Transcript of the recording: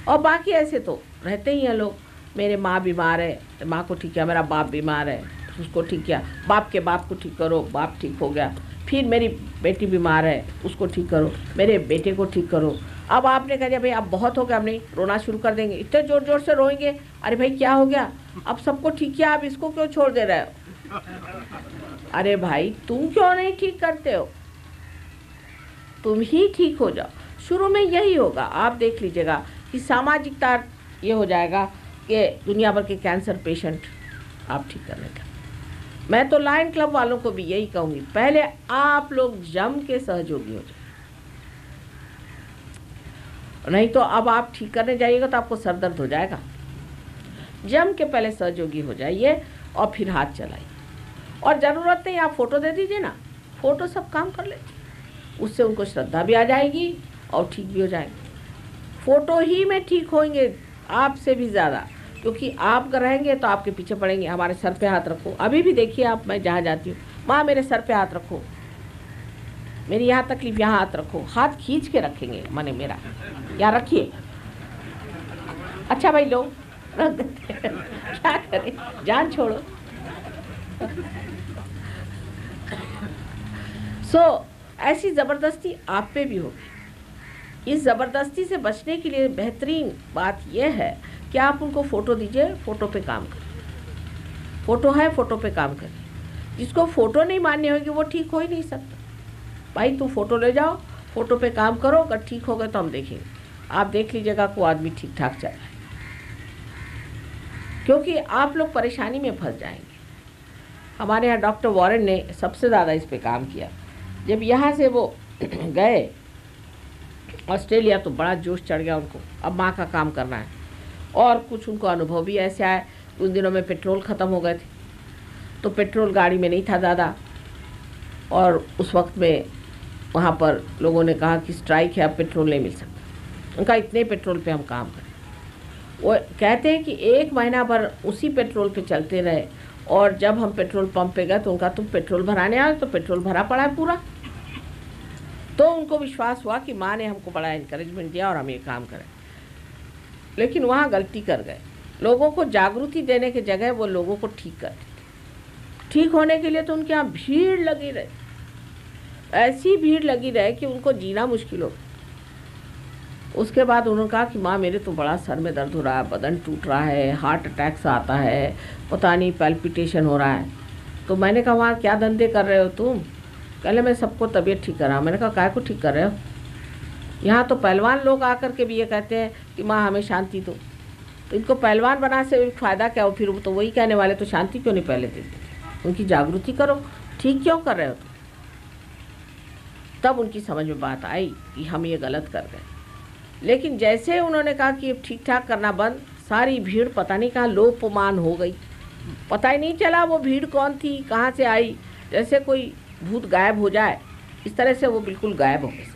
और बाकी ऐसे तो रहते ही हैं लोग, मेरे माँ बीमार है, माँ को ठीक किया, मेरा बाप बीमार है, उसको ठीक किया, बाप के बाप को ठीक करो, बाप ठीक हो गया, फिर मेरी बेटी बीमार है, उसको ठीक करो, मेरे बेटे को ठीक करो। अब आपने कहा भाई अब बहुत हो गया, हम नहीं रोना शुरू कर देंगे, इतने ज़ोर ज़ोर से रोएंगे, अरे भाई क्या हो गया, अब सबको ठीक किया, आप इसको क्यों छोड़ दे रहे हो? अरे भाई तुम क्यों नहीं ठीक करते हो, तुम ही ठीक हो जाओ। शुरू में यही होगा, आप देख लीजिएगा कि सामाजिकता ये हो जाएगा कि दुनिया भर के कैंसर पेशेंट आप ठीक करने का। मैं तो लायन क्लब वालों को भी यही कहूँगी, पहले आप लोग जम के सहयोगी हो जाए, नहीं तो अब आप ठीक करने जाइएगा तो आपको सर दर्द हो जाएगा। जम के पहले सहयोगी हो जाइए और फिर हाथ चलाइए। और ज़रूरत नहीं आप फ़ोटो दे दीजिए ना, फ़ोटो सब काम कर लेते, उससे उनको श्रद्धा भी आ जाएगी और ठीक भी हो जाएंगे। फ़ोटो ही में ठीक होंगे आपसे भी ज़्यादा, क्योंकि आप रहेंगे तो आपके पीछे पड़ेंगे, हमारे सर पे हाथ रखो। अभी भी देखिए आप, मैं जहाँ जाती हूँ, माँ मेरे सर पे हाथ रखो, मेरी यहाँ तकलीफ, यहाँ हाथ रखो, हाथ खींच के रखेंगे, माने मेरा यहाँ रखिए, अच्छा भाई लो, रख देते क्या करें, जान छोड़ो। ऐसी ज़बरदस्ती आप पे भी होगी। इस ज़बरदस्ती से बचने के लिए बेहतरीन बात यह है कि आप उनको फ़ोटो दीजिए, फ़ोटो पे काम करें, फ़ोटो है फ़ोटो पे काम करें। जिसको फ़ोटो नहीं मान्य होगी वो ठीक हो ही नहीं सकता। भाई तुम फ़ोटो ले जाओ, फ़ोटो पे काम करो, अगर ठीक हो गए तो हम देखेंगे। आप देख लीजिएगा को आदमी ठीक ठाक चल रहा है, क्योंकि आप लोग परेशानी में फंस जाएंगे। हमारे यहाँ डॉक्टर वॉरेन ने सबसे ज़्यादा इस पे काम किया। जब यहाँ से वो गए ऑस्ट्रेलिया तो बड़ा जोश चढ़ गया उनको, अब माँ का काम करना है। और कुछ उनको अनुभव भी ऐसे आए, उन दिनों में पेट्रोल ख़त्म हो गए थे, तो पेट्रोल गाड़ी में नहीं था ज़्यादा, और उस वक्त में वहाँ पर लोगों ने कहा कि स्ट्राइक है, अब पेट्रोल नहीं मिल सकता। उनका इतने पेट्रोल पे हम काम करें। वो कहते हैं कि 1 महीना भर उसी पेट्रोल पे चलते रहे, और जब हम पेट्रोल पंप पे गए तो उनका तुम पेट्रोल भराने आए, तो पेट्रोल भरा पड़ा है पूरा। तो उनको विश्वास हुआ कि माँ ने हमको बड़ा इनकरेजमेंट दिया और हम ये काम करें। लेकिन वहाँ गलती कर गए, लोगों को जागृति देने के जगह वो लोगों को ठीक कर देते। ठीक होने के लिए तो उनके यहाँ भीड़ लगी रहे, ऐसी भीड़ लगी रहे कि उनको जीना मुश्किल हो। उसके बाद उन्होंने कहा कि माँ मेरे तो बड़ा सर में दर्द हो रहा है, बदन टूट रहा है, हार्ट अटैक सा आता है, पता नहीं पैल्पिटेशन हो रहा है। तो मैंने कहा वहाँ क्या धंधे कर रहे हो तुम? कहले मैं सबको तबीयत ठीक कर रहा हूँ। मैंने कहा काय को ठीक कर रहे हो? यहाँ तो पहलवान लोग आकर के भी ये कहते हैं कि माँ हमें शांति दो, तो इनको पहलवान बना से फ़ायदा क्या हो? फिर तो वही कहने वाले तो शांति क्यों नहीं पहले देते? उनकी जागृति करो, ठीक क्यों कर रहे हो तुम? तब उनकी समझ में बात आई कि हम ये गलत कर गए। लेकिन जैसे उन्होंने कहा कि ठीक ठाक करना बंद, सारी भीड़ पता नहीं कहाँ लोपमान हो गई, पता ही नहीं चला वो भीड़ कौन थी, कहाँ से आई। जैसे कोई भूत गायब हो जाए इस तरह से वो बिल्कुल गायब हो गए।